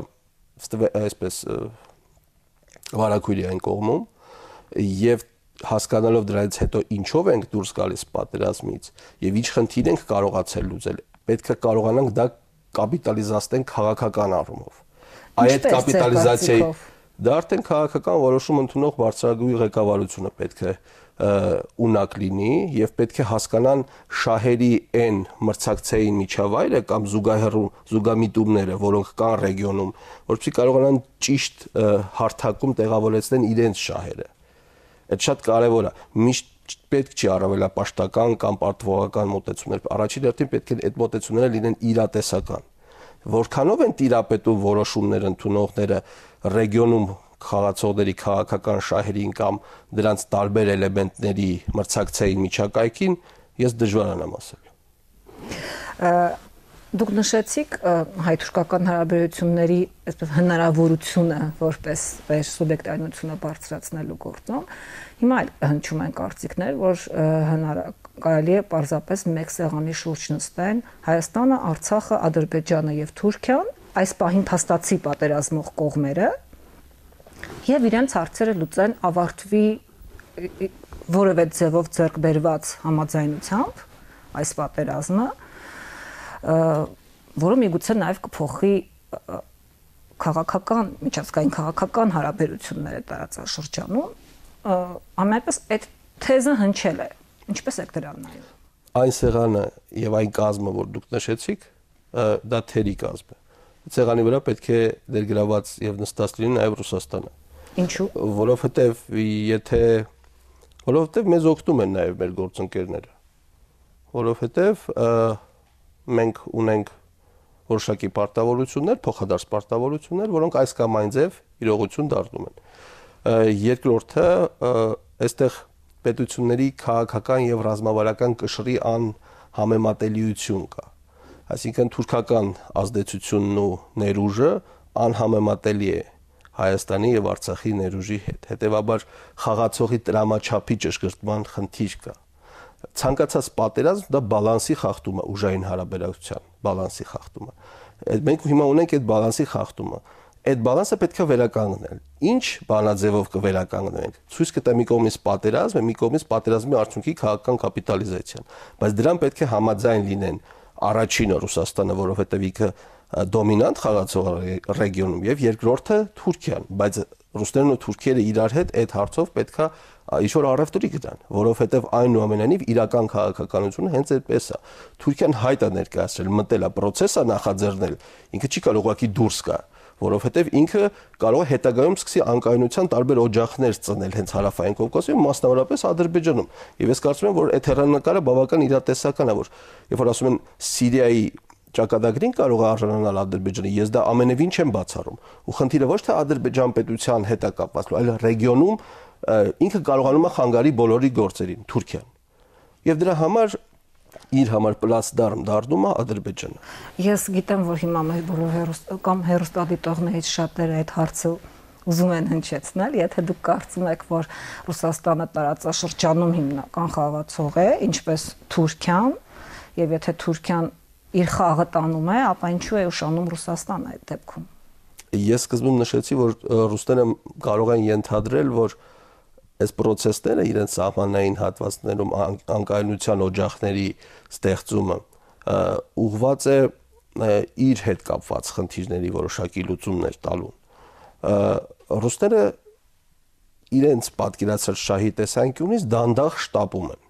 այսպես վարակույրի այն կողմում եւ հասկանալով դրանից հետո ինչով ենք դուրս գալիս պատերազմից եւ ինչ խնդիր ենք կարողացել լուծել, պետք է կարողանանք դա կապիտալիզացնենք քաղաքական առումով։ Այդ կապիտալիզացիայի դա արդեն քաղաքական որոշում ընդունող բարձրագույն ղեկավարությունը պետք է ունակ լինի եւ պետք է հասկանան շահերի այն մրցակցային միջավայրը կամ զուգահեռու զուգամիտումները, որոնք կան ռեգիոնում, որովհետեւ կարողանան ճիշտ հարթակում տեղավորեցնեն իրենց շահերը։ Այդ շատ կարեւոր է։ Միշտ պետք չի առավելապաշտական կամ պարտվողական մոտեցումներ։ Առաջին հերթին պետք է այդ մոտեցումները լինեն իրատեսական։ Որքանով են տիրապետում որոշումներ ընդունողները ռեգիոնում խաղացողների քաղաքական շահերին կամ դրանց տարբեր էլեմենտների մրցակցային միջակայքին, ես դժվար եմ ասել։ Դուք նշեցիք հայ-թուրքական հարաբերությունների այսպես հնարավորությունը որպես մեր սուբյեկտայնությունը բարձրացնելու գործում։ Հիմա էլ հնչում են կարծիքներ, որ կարելի է պարզապես մեկ սեղանի շուրջ նստեն Հայաստանը, Արցախը, Ադրբեջանը եւ Թուրքիան, այս պահին փաստացի պատերազմող կողմերը եւ իրենց հարցերը լուծեն, ավարտվի որևէ ձևով ձեռք բերված համաձայնությամբ այս պատերազմը, որը միգուցե նաեւ կփոխի քաղաքական, միջազգային քաղաքական հարաբերությունները տարածաշրջանում, ամենայնպես այդ թեզը հնչել է։ Ինչպես եք դրան նայում։ Այն սեղանը եւ այն կազմը, որ դուք նշեցիք, դա թերի կազմ է։ Սեղանի վրա պետք է ներգրաված եւ նստած լինի նաեւ Ռուսաստանը։ Ինչու՞։ Որովհետեւ եթե որովհետեւ մեզ օգնում են նաեւ մեր գործընկերները։ Որովհետեւ մենք ունենք որոշակի պարտավորություններ, փոխադարձ պարտավորություններ, որոնք այս կամ այն ձև իրողություն դառնում են։ Երկրորդը, այստեղ պետությունների քաղաքական եւ ռազմավարական կշռի անհամեմատելիություն կա։ Այսինքն թուրքական ազդեցությունն ու ներուժը անհամեմատելի է Հայաստանի եւ Արցախի ներուժի հետ։ Հետևաբար խաղացողի տրամաչափի ճշգրտման խնդիր կա։ Ցանկացած պատերազմ դա բալանսի խախտում է, ուժային հարաբերակցության բալանսի խախտում է։ Մենք հիմա ունենք այդ բալանսի խախտումը։ Այդ բալանսը պետք է վերականգնել։ Ինչ բանաձևով կվերականգնենք։ Ցույց կտա մի կողմից պատերազմ, մի կողմից պատերազմի արդյունքի քաղաքական կապիտալիզացիան, բայց դրան պետք է համաձայն լինեն առաջինը Ռուսաստանը, որովհետև ինքը դոմինանտ խաղացող ռեգիոնում եւ երկրորդը Թուրքիան, բայց ռուսներն ու թուրքերը իրար հետ այդ հարցով պետքա ինչ-որ առևտրի գտան, որովհետև այնուամենայնիվ իրական քաղաքականությունը հենց այդպես է։ Թուրքիան հայտ է ներկայացրել, մտել է, process է նախաձեռնել, ինքը չի կարող ուղղակի դուրս գա, որովհետև ինքը կարող է հետագայում սկսի անկայունության տարբեր օջախներ ծնել հենց հարավային Կովկասում, մասնավորապես Ադրբեջանում։ Եվ ես կարծում եմ, որ այդ հեռանկարը բավական իրատեսական է, որ երբ որ ասում են Սիրիայի ճակատագրին կարող է արժանանալ Ադրբեջանը, ես դա ամենևին չեմ բացառում։ Ու խնդիրը ոչ թե Ադրբեջան պետության հետ է կապված, այլ ռեգիոնում ինքը կարողանում է խանգարի բոլորի գործերին, Թուրքիան։ Եվ դրա համար իր համար պլացդարմ դառնում է Ադրբեջանը։ Ես գիտեմ, որ հիմա մեր բոլոր հերոս կամ հերոստատիտողներից շատերը այդ հարցը ուզում են հնչեցնել, եթե դուք կարծում եք, որ Ռուսաստանը տարածաշրջանում հիմնական խաղացող է, ինչպես Թուրքիան, եւ եթե Թուրքիան իր խաղը տանում է, ապա ինչու է ուշանում Ռուսաստանը այդ դեպքում։ Ես սկզբում նշեցի, որ ռուսները կարող են ենթադրել, որ այս process-ները իրենց սահմանային հատվածներում անկայունության օջախների ստեղծումը ուղղված է իր հետ կապված խնդիրների որոշակի լուծումներ տալուն։ Ռուսները իրենց պատկերացրած շահի տեսանկյունից դանդաղ շտապում են։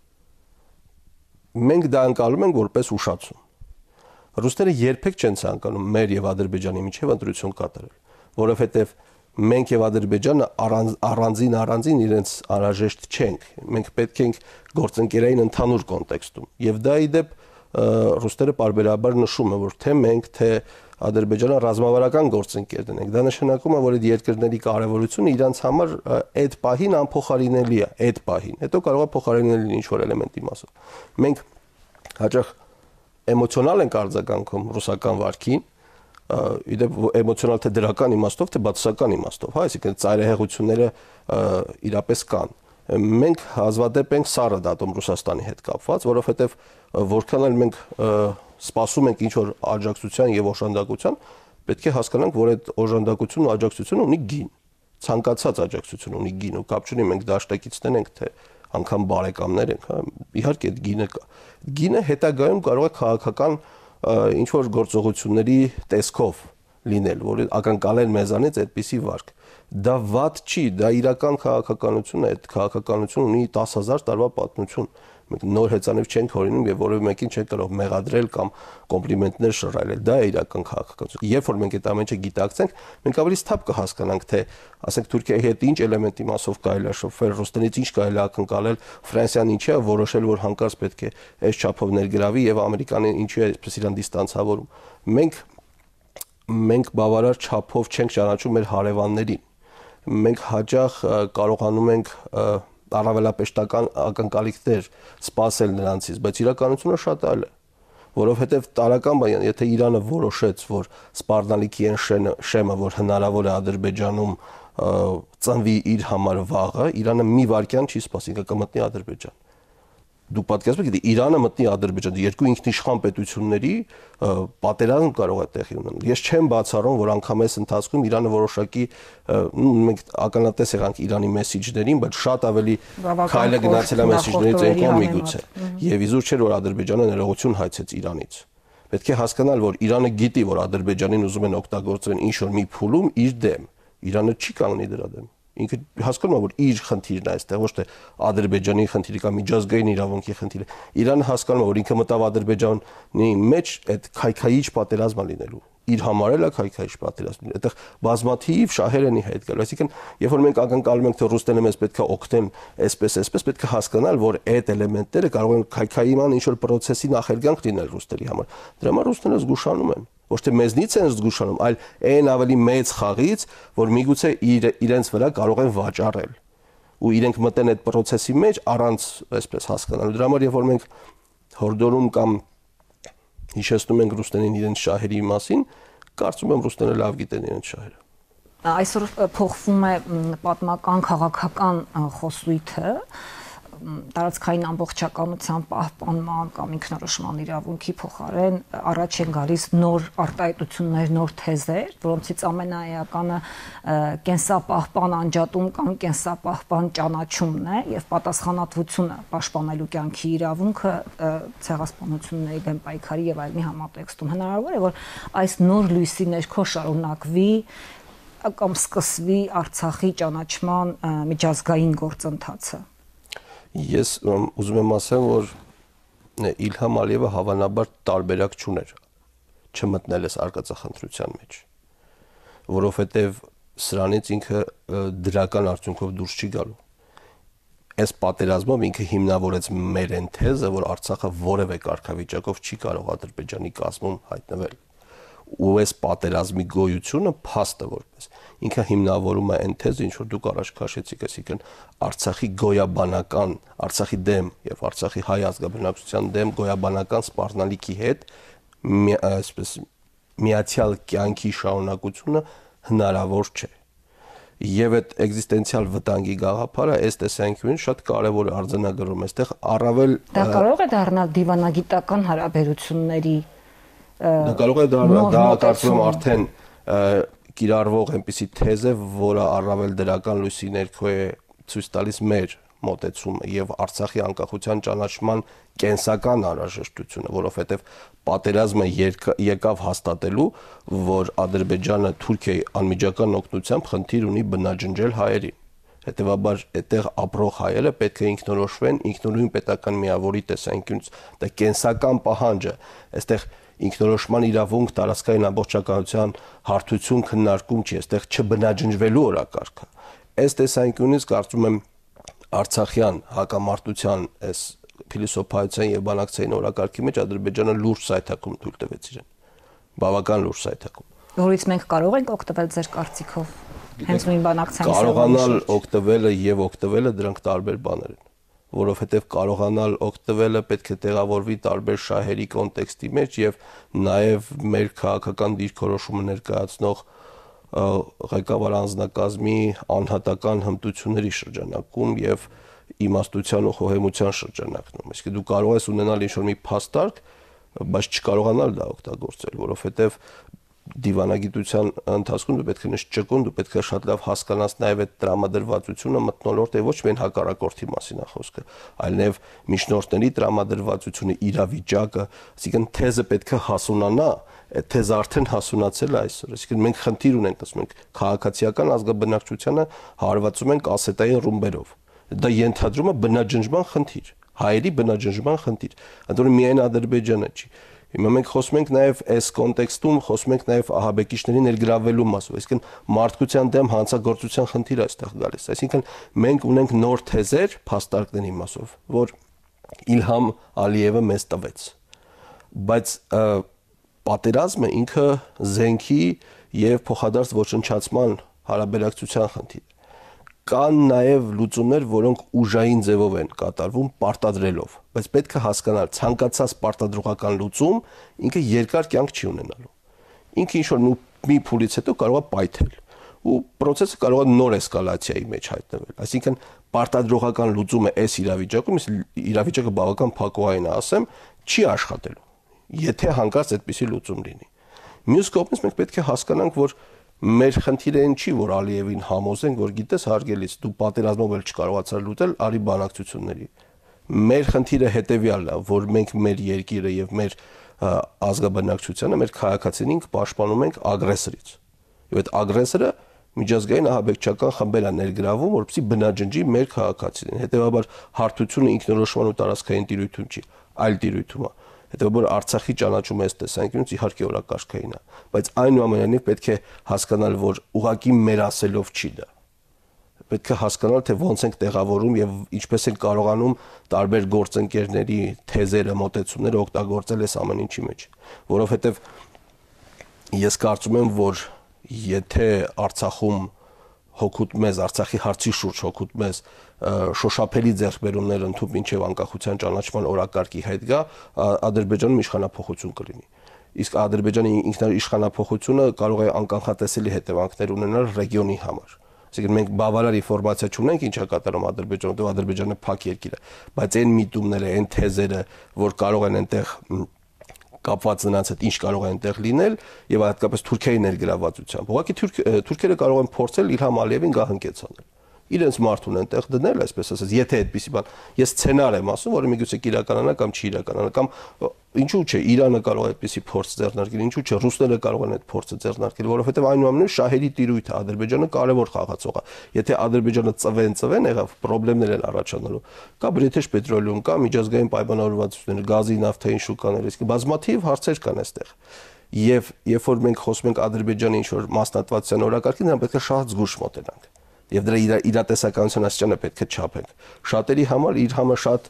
Մենք դա անցալում ենք որպես ուշացում։ Ռուսները երբեք չեն ցանկանում մեր եւ Ադրբեջանի միջև ընտրություն կատարել, որովհետեւ մենք եւ Ադրբեջանը առանձին առանձին իրենց անհրաժեշտ չենք։ Մենք պետք ենք գործընկերային ընդհանուր կոնտեքստում։ Եվ դա ի դեպ ռուսները պարբերաբար նշում են, որ թե մենք, թե Ադրբեջանը ռազմավարական գործընկերներ ենք։ Դա նշանակում է, որ այդ երկրների կարևորությունը իրանց համար այդ պահին անփոխարինելի է, այդ պահին։ Հետո կարող է փոխարինել ինչ որ էլեմենտի մասով։ Մենք հաճախ էմոցիոնալ ենք արձագանքում ռուսական վարքին, իդեպ էմոցիոնալ թե դրական իմաստով, թե բացասական իմաստով, հա, այսինքն ծայրահեղությունները իրապես կան։ Մենք հազվադեպ ենք սառը դատում Ռուսաստանի հետ կապված, որովհետև որքան էլ մենք սպասում ենք ինչ որ աջակցության եւ օժանդակության, պետք է հասկանանք, որ այդ օժանդակությունն ու աջակցությունը ունի գին։ Ցանկացած աջակցություն ունի գին, ու կապ չունի մենք դաշնակիցներ ենք, թե անգամ բարեկամներ ենք, հա, իհարկե այդ գինը կա։ Գինը հետագայում կարող է քաղաքական ինչ որ գործողությունների տեսքով լինել, որ ակնկալեն մեզանից այդպիսի վարք։ Դա վատ չի, դա իրական քաղաքականություն է, այդ քաղաքականությունը ունի տասը հազար տարվա պատմություն։ Մենք նոր հեծանիվ չենք հորինում եւ որևէ մեկին չենք կարող մեղադրել կամ կոմպլիմենտներ շռայլել։ Դա է իրական քաղաքականություն։ Երբ որ մենք այդ ամենը գիտակցենք, մենք ավելի սթափ կհասկանանք, թե ասենք Թուրքիայի հետ ինչ էլեմենտի մասով կարելի է շփվել, Ռուսներից ինչ կարելի է ակնկալել, Ֆրանսիան ինչի է որոշել, որ հանկարծ պետք է այս չափով ներգրավի եւ Ամերիկանը ինչի է այսպես իրան դիստանցավորում։ Մենք մենք բավարար չափով չենք ճանաչում մեր հարևաններին։ Մենք հաճախ կարողանում ենք առավելապեշտական ակնկալիքներ սпасել նրանցից, բայց իրականությունը շատ այլ է, որովհետև տարական բան, եթե Իրանը որոշեց, որ սպառնալիքի են շեմը, որ հնարավոր է Ադրբեջանում ծնվի իր համար վաղը, Իրանը մի վայրկյան չի սпасի, կմտնի Ադրբեջան։ Դուք պատկերացնում եք, եթե Իրանը մտնի Ադրբեջան, երկու ինքնիշխան պետությունների պատերազմ կարող է տեղի ունենալ։ Ես չեմ բացառում, որ անգամ այս ընթացքում Իրանը որոշակի մենք ականատես եղանք Իրանի մեսիջներին, բայց շատ ավելի քայլը գնացել է մեսիջներից այն կողմ միգուցե։ Եվ իզուր չէր, որ Ադրբեջանը ներողություն հայցեց Իրանից։ Պետք է հասկանալ, որ Իրանը գիտի, որ Ադրբեջանին ուզում են օգտագործել ինչ որ մի փուլում իր դեմ։ Իրանը չի կանգնի դրա դեմ։ Ինքը հասկանում է, որ իր խնդիրն է այստեղ, ոչ թե Ադրբեջանի խնդիրը կամ միջազգային իրավունքի խնդիրը։ Իրանը հասկանում է, որ ինքը մտավ Ադրբեջանի մեջ այդ քայքայիչ պատերազմը լինելու։ Իր համար էլ է քայքայիչ պատերազմ լինելու։ Այդտեղ բազմաթիվ շահեր են հետ գալու։ Այսինքն, երբ որ մենք ակնկալում ենք, թե ռուսները մեզ պետք է օգնեն, այսպես, այսպես, պետք է հասկանալ, որ այդ էլեմենտները կարող են քայքայիման ինչ որ process-ի նախերգանք լինել ռուսների համար։ Դրա համար ռուսները զգուշանում են։ Ոչ թե մեզնից են զգուշանում, այլ այն ավելի մեծ խաղից, որ միգուցե իր, իրենց վրա կարող են վաճառել։ Ու իրենք մտեն այդ process-ի մեջ առանց այսպես հասկանալու։ Դրա համար երբ որ մենք հորդորում կամ հիշեցնում ենք ռուսներին իրենց շահերի մասին, կարծում եմ ռուսները լավ գիտեն իրենց շահերը։ Այսօր փոխվում է պատմական քաղաքական խոսույթը տարածքային ամբողջականության պահպանման կամ ինքնորոշման իրավունքի փոխարեն առաջ են գալիս նոր արտահայտություններ, նոր թեզեր, որոնցից ամենաէականը կենսապահպան անջատում կամ կենսապահպան ճանաչումն է եւ պատասխանատվությունը պաշտպանելու կյանքի իրավունքը ցեղասպանությունների դեմ պայքարի եւ այլնի համատեքստում հնարավոր է որ այս նոր լույսի ներքո շարունակվի կամ սկսվի Արցախի ճանաչման միջազգային գործընթացը։ Ես ուզում եմ ասեմ, որ Իլհամ Ալիևը հավանաբար տարբերակ չուներ չմտնել այս արկածախնդրության մեջ, որովհետև սրանից ինքը դրական արդյունքով դուրս չի գալու։ Այս պատերազմով ինքը հիմնավորեց մեր այն թեզը, որ Արցախը որևէ կարգավիճակով չի կարող Ադրբեջանի կազմում հայտնվել։ Ու այս պատերազմի գոյությունը փաստ է որպես ինքը հիմնավորում է այն թեզը, ինչ որ դուք առաջ քաշեցիք, այսինքն Արցախի գոյաբանական, Արցախի դեմ եւ Արցախի հայ ազգաբնակչության դեմ գոյաբանական սպառնալիքի հետ այսպես միացյալ կյանքի շարունակությունը հնարավոր չէ։ Եվ այդ էգզիստենցիալ վտանգի գաղափարը այս տեսանկյունից շատ կարևոր է արձանագրում, այստեղ առավել դա կարող է դառնալ դիվանագիտական հարաբերությունների Դա կարող է դառնալ, դա կարծում եմ արդեն կիրառվող այնպիսի թեզ է, որը առավել դրական լույսի ներքո է ցույց տալիս մեր մոտեցումը եւ Արցախի անկախության ճանաչման կենսական անհրաժեշտությունը, որովհետեւ պատերազմը եկավ հաստատելու, որ Ադրբեջանը Թուրքիայի անմիջական օգնությամբ խնդիր ունի բնաջնջել հայերին։ Հետևաբար այդտեղ ապրող հայերը պետք է ինքնորոշվեն ինքնուրույն պետական միավորի տեսանկյունից, դա կենսական պահանջ է, այստեղ ինքնորոշման իրավունք տարածքային ամբողջականության հարթություն քննարկում չի, այստեղ չբնաջնջվելու օրակարգը։ Այս տեսանկյունից կարծում եմ Արցախյան հակամարտության այս փիլիսոփայության եւ բանակցային օրակարգի մեջ Ադրբեջանը լուրջ սայթակում թույլ տվեց իրեն։ Բավական լուրջ սայթակում։ Որից մենք կարող ենք օգտվել ձեր կարծիքով։ Հենց նույն բանակցային կարողանալ օգտվելը եւ օգտվելը դրանք տարբեր բաներ են, որովհետեւ կարողանալ օգտվելը պետք է տեղավորվի տարբեր շահերի կոնտեքստի մեջ եւ նաեւ մեր քաղաքական դիրքորոշումը ներկայացնող ղեկավար անձնակազմի անհատական հմտությունների շրջանակում եւ իմաստության ու խոհեմության շրջանակում։ Իսկ դու կարող ես ունենալ ինչ-որ մի փաստարկ, բայց չկարողանալ դա օգտագործել, որովհետեւ դիվանագիտության ընթացքում դու պետք է նշ ճկուն, դու պետք է շատ լավ հասկանաս նաև այդ տրամադրվածությունը մթնոլորտ է ոչ միայն հակառակորդի մասին է խոսքը, այլ նաև միջնորդների տրամադրվածությունը, իրավիճակը, այսինքն թեզը պետք է հասունանա, այդ թեզը արդեն հասունացել է այսօր, այսինքն մենք խնդիր ունենք, ասում ենք, քաղաքացիական ազգաբնակչությանը հարվածում ենք ասետային ռումբերով։ Դա ենթադրում է բնաջնջման խնդիր, հայերի բնաջնջման խնդիր, ընդորում միայն Ադրբեջանը չի։ Հիմա մենք խոսում ենք նաև այս կոնտեքստում, խոսում ենք նաև ահաբեկիչների ներգրավելու մասով, այսինքն մարդկության դեմ հանցագործության խնդիր է այստեղ գալիս։ Այսինքն մենք ունենք նոր թեզեր փաստարկների մասով, որ Իլհամ Ալիևը մեզ տվեց։ Բայց պատերազմը ինքը զենքի եւ փոխադարձ ոչնչացման հարաբերակցության խնդիր։ Կան նաև լուծումներ, որոնք ուժային ձևով են կատարվում պարտադրելով, բայց պետք է հասկանալ, ցանկացած պարտադրողական լուծում ինքը երկար կյանք չի ունենալու։ Ինքը ինչ-որ մի փուլից հետո կարող է պայթել, ու process-ը կարող է նոր էսկալացիայի մեջ հայտնվել։ Այսինքն պարտադրողական լուծումը այս իրավիճակում, իրավիճակը բավական փակուղային է, ասեմ, չի աշխատելու, եթե հանկարծ այդպիսի լուծում լինի։ Մյուս կողմից մենք պետք է հասկանանք, որ մեր խնդիրը այն չի, որ Ալիևին համոզենք, որ գիտես հարգելից, դու պատերազմով էլ չկարողացար լուծել, արի բանակցությունների։ Մեր խնդիրը հետևյալն է, որ մենք մեր երկիրը եւ մեր ազգաբնակչությանը, մեր քաղաքացիներին պաշտպանում ենք ագրեսորից։ Եվ այդ ագրեսորը միջազգային ահաբեկչական խմբեր է ներգրավում, որպեսզի բնաջնջի մեր քաղաքացիներին։ Հետևաբար հարթությունը ինքնորոշման ու տարածքային տիրույթում չի, այլ տիրույթում է։ Հետևաբար Արցախի ճանաչումը այս տեսանկյունից իհարկե օրակարգային է, բայց այնուամենայնիվ պետք է հասկանալ, որ ուղղակի մեր ասելով չի դա։ Պետք է հասկանալ, թե ոնց ենք տեղավորում եւ ինչպես են կարողանում տարբեր գործընկերների թեզերը, մոտեցումները օգտագործել այս ամեն ինչի մեջ, որովհետեւ ես կարծում եմ, որ եթե Արցախում հոգուտ մեզ Արցախի հարցի շուրջ հոգուտ մեզ շոշափելի ձեռքբերումներ ընդունվում մինչև անկախության ճանաչման օրակարգի հետ գա, Ադրբեջանում իշխանափոխություն կլինի։ իսկ Ադրբեջանի ինքնաիշխանափոխությունը կարող է անկանխատեսելի հետևանքներ ունենալ ռեգիոնի համար։ Այսինքն մենք բավարար ինֆորմացիա չունենք ինչ է կատարում Ադրբեջանը, որտեղ Ադրբեջանը փակ երկիր է, բայց այն միտումները, այն թեզերը, որ կարող են այնտեղ կապված նրանց հետ ինչ կարող է այնտեղ լինել եւ հատկապես Թուրքիայի ներգրավվածությամբ։ Ուղղակի թուրքերը կարող են փորձել Իլհամ Ալիևին գահընկեց անել։ Իրենց մարդուն այնտեղ դնել, այսպես ասած, եթե այդպեսի բան։ Ես սցենար եմ ասում, որը միգուցե իրականանա կամ չի իրականանա, կամ ինչու՞ չէ, Իրանը կարող է այդպեսի փորձ ձեռնարկել, ինչու՞ չէ, ռուսները կարող են այդ փորձը ձեռնարկել, որովհետեւ այնուամենայնիվ շահերի տիրույթը Ադրբեջանը կարևոր խաղացող է։ Եթե Ադրբեջանը ծվեն ծվեն, եղավ խնդիրներ են առաջանալու։ Կա British Petroleum, կա միջազգային պայմանավորվածություններ, գազի, նավթային շուկաներ, իսկ բազմաթիվ հարցեր կան այստեղ։ Եվ երբ որ մենք խոսում ենք Ադրբեջանի ինչ-որ մասնատվածության օրակարգին, նրան պետք է շատ զգուշ մոտենանք։ Եվ դրա իրատեսականության աստիճանը պետք է չափենք։ Շատերի համար իր համը շատ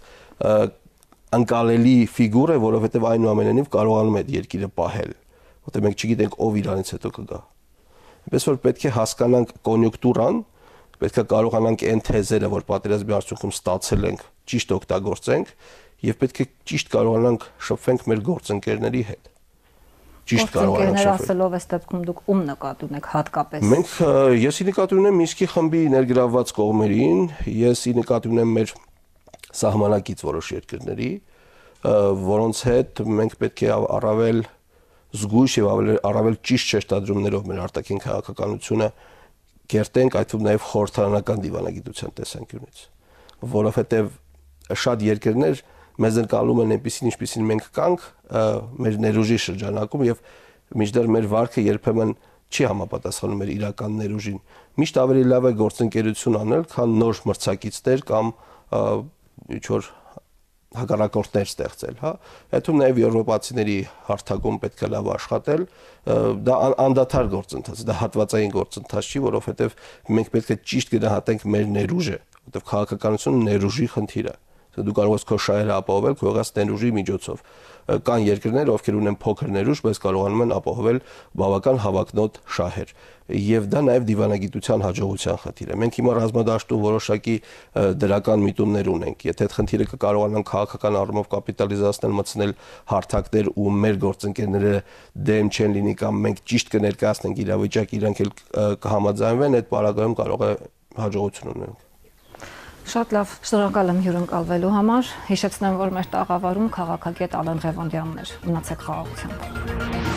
անկալելի ֆիգուր է, որովհետև այնուամենայնիվ կարողանում է այդ երկիրը պահել, որտեղ մենք չգիտենք ով իրանից հետո կգա։ Այնպես որ պետք է հասկանանք կոնյունկտուրան, պետք է կարողանանք այն թեզերը, որ պատերազմի արդյունքում ստացել ենք, ճիշտ օգտագործենք եւ պետք է ճիշտ կարողանանք շփվենք մեր գործընկերների հետ։ Ճիշտ կարողանանք շփվել։ Ասելով այս դեպքում դուք ում նկատի ունեք հատկապես։ Մենք եսի նկատի ունեմ Մինսկի խմբի ներգրավված կողմերին, եսի նկատի ունեմ մեր սահմանակից որոշ երկրների, որոնց հետ մենք պետք է առավել զգույշ եւ առավել ճիշտ շեշտադրումներով մեր արտաքին քաղաքականությունը կերտենք, այդ թվում նաեւ խորհրդարանական դիվանագիտության տեսանկյունից, որովհետեւ շատ երկրներ մեզ ընկալում են այնպեսին, ինչպեսին մենք կանք մեր ներուժի շրջանակում եւ միջդեռ մեր վարքը երբեմն չի համապատասխանում մեր իրական ներուժին։ Միշտ ավելի լավ է գործընկերություն անել, քան նոր մրցակիցներ կամ ինչ որ հակառակորդներ ստեղծել, հա։ Այդում նաեւ եվրոպացիների հարթակում պետք է լավ աշխատել, դա անդադար գործընթաց է, դա հատվածային գործընթաց չի, որովհետեւ մենք պետք է ճիշտ գնահատենք մեր ներուժը, որովհետեւ քաղաքականությունը ներուժի խնդիր է։ Դու կարող ես քո շահերը ապահովել քո եղած ներուժի միջոցով։ Կան երկրներ, ովքեր ունեն փոքր ներուժ, բայց կարողանում են ապահովել բավական հավակնոտ շահեր։ Եվ դա նաև դիվանագիտության հաջողության խնդիր է։ Մենք հիմա ռազմադաշտում որոշակի դրական միտումներ ունենք։ Եթե այդ խնդիրը կկարողանան քաղաքական առումով կապիտալիզացնել, մտցնել հարթակներ ու մեր գործընկերները դեմ չեն լինի կամ մենք ճիշտ կներկայացնենք իրավիճակը, իրանք էլ կհամաձայնվեն, այդ պարագայում կարող է հաջողություն ունենանք։ Շատ լավ, շնորհակալ եմ հյուրընկալվելու համար։ Հիշեցնեմ, որ մեր տաղավարում քաղաքագետ Ալեն Ղևոնդյանն էր։ Մնացեք խաղաղությամբ։